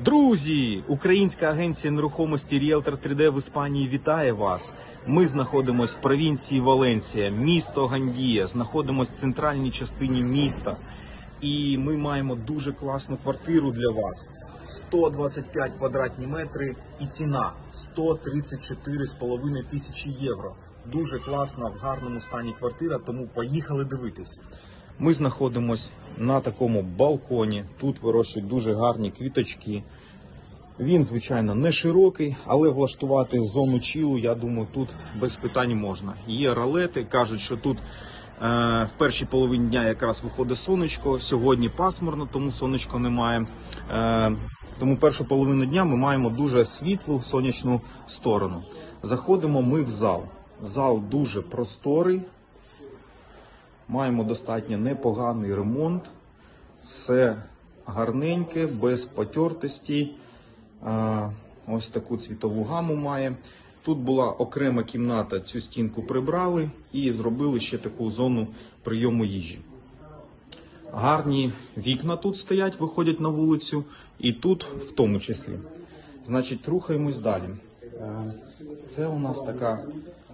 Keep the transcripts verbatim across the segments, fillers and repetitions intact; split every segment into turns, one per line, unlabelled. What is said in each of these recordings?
Друзі, українська агенція нерухомості Realtor три де в Іспанії вітає вас. Ми знаходимося в провінції Валенсія, місто Гандія, знаходимося в центральній частині міста. І ми маємо дуже класну квартиру для вас. сто двадцять п'ять квадратні метри і ціна сто тридцять чотири з половиною тисячі євро. Дуже класна, в гарному стані квартира, тому поїхали дивитись. Ми знаходимося на такому балконі, тут вирощують дуже гарні квіточки. Він, звичайно, не широкий, але влаштувати зону чилу, я думаю, тут без питань можна. Є ролети, кажуть, що тут е, в першій половині дня якраз виходить сонечко, сьогодні пасмурно, тому сонечко немає. Е, тому першу половину дня ми маємо дуже світлу сонячну сторону. Заходимо ми в зал. Зал дуже просторий. Маємо достатньо непоганий ремонт, все гарненьке, без потертостей. Ось таку цвітову гаму має. Тут була окрема кімната, цю стінку прибрали і зробили ще таку зону прийому їжі. Гарні вікна тут стоять, виходять на вулицю, і тут в тому числі. Значить, рухаємось далі. Це у нас така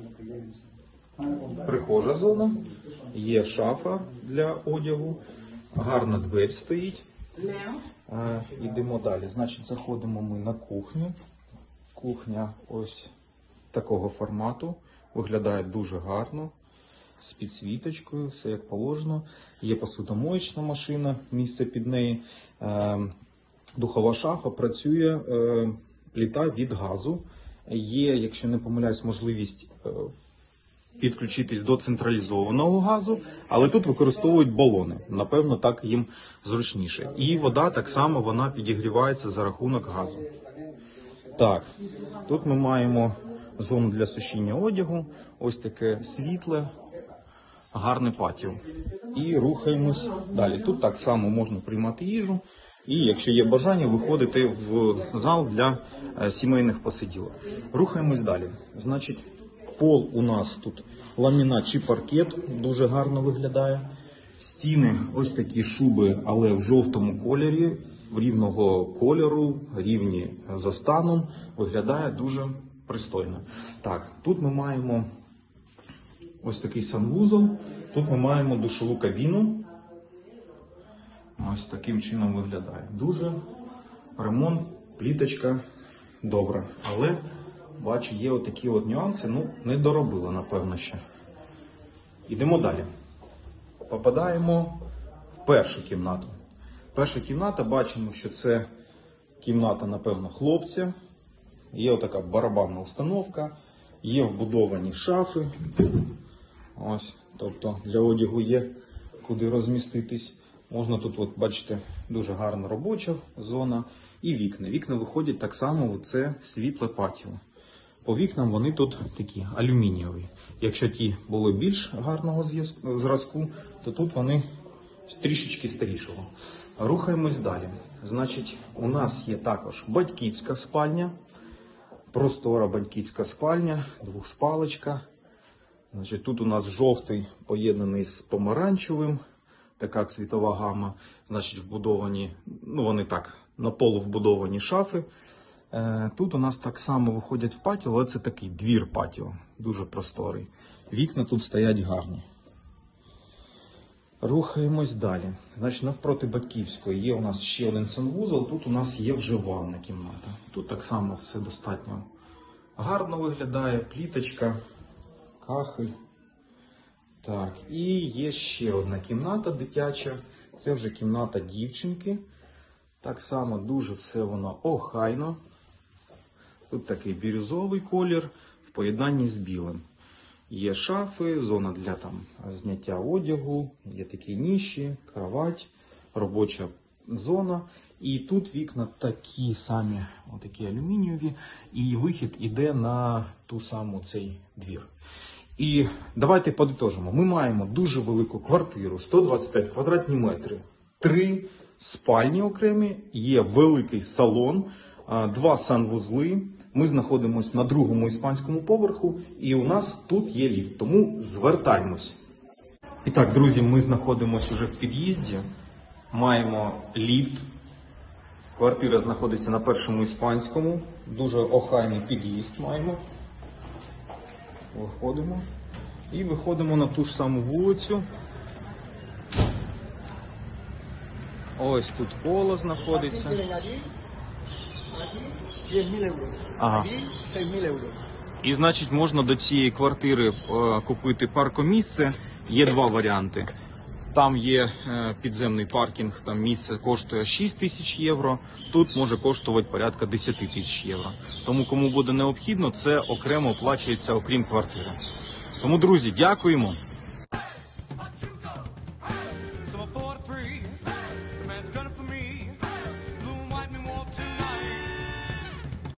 прихожа зона, є шафа для одягу, гарна двері стоїть. Йдемо далі. Значить, заходимо ми на кухню. Кухня ось такого формату, виглядає дуже гарно, з підсвіточкою, все як положено. Є посудомоєчна машина, місце під неї. Духова шафа, працює плита від газу. Є, якщо не помиляюсь, можливість підключитись до централізованого газу, але тут використовують балони. Напевно, так їм зручніше. І вода так само, вона підігрівається за рахунок газу. Так, тут ми маємо зону для сушіння одягу, ось таке світле, гарне патіо. І рухаємось далі. Тут так само можна приймати їжу. І, якщо є бажання, виходити в зал для сімейних посиділок. Рухаємось далі. Значить, пол у нас тут ламінат чи паркет, дуже гарно виглядає. Стіни ось такі шуби, але в жовтому кольорі, в рівного кольору, рівні за станом, виглядає дуже пристойно. Так, тут ми маємо ось такий санвузол, тут ми маємо душову кабіну. Ось таким чином виглядає. Дуже ремонт, пліточка добра, але бачу, є отакі от нюанси, ну, не доробила, напевно, ще. Йдемо далі. Попадаємо в першу кімнату. Перша кімната, бачимо, що це кімната, напевно, хлопця. Є отака барабанна установка, є вбудовані шафи. Ось, тобто для одягу є куди розміститись. Можна тут, от, бачите, дуже гарна робоча зона і вікна. Вікна виходять так само в це світле патіо. По вікнам вони тут такі алюмінієві. Якщо ті були більш гарного зразку, то тут вони трішечки старішого. Рухаємось далі. Значить, у нас є також батьківська спальня, простора батьківська спальня, двохспалочка. Значить, тут у нас жовтий поєднаний з помаранчевим, така цвітова гама. Значить, вбудовані, ну вони так, на полу вбудовані шафи. Тут у нас так само виходять в патіо, але це такий двір патіо, дуже просторий. Вікна тут стоять гарні. Рухаємось далі. Значить, навпроти батьківської є у нас ще один санвузол, тут у нас є вже ванна кімната. Тут так само все достатньо гарно виглядає, пліточка, кахель. Так, і є ще одна кімната дитяча, це вже кімната дівчинки. Так само дуже все воно охайно. Тут такий бірюзовий колір в поєднанні з білим. Є шафи, зона для там зняття одягу, є такі ніші, кровать, робоча зона. І тут вікна такі самі, отакі алюмінієві, і вихід іде на ту саму цей двір. І давайте подитожимо. Ми маємо дуже велику квартиру, сто двадцять п'ять квадратні метри, три спальні окремі, є великий салон, два санвузли. Ми знаходимося на другому іспанському поверху, і у нас тут є ліфт, тому звертаємось. І так, друзі, ми знаходимося вже в під'їзді, маємо ліфт, Квартира знаходиться на Першому Іспанському. Дуже охайний під'їзд маємо. Виходимо. І виходимо на ту ж саму вулицю. Ось тут поле знаходиться. Ага. І, значить, можна до цієї квартири е, купити паркомісце. Є два варіанти. Там є е, підземний паркінг, там місце коштує шість тисяч євро, тут може коштувати порядка десять тисяч євро. Тому кому буде необхідно, це окремо оплачується окрім квартири. Тому, друзі, дякуємо.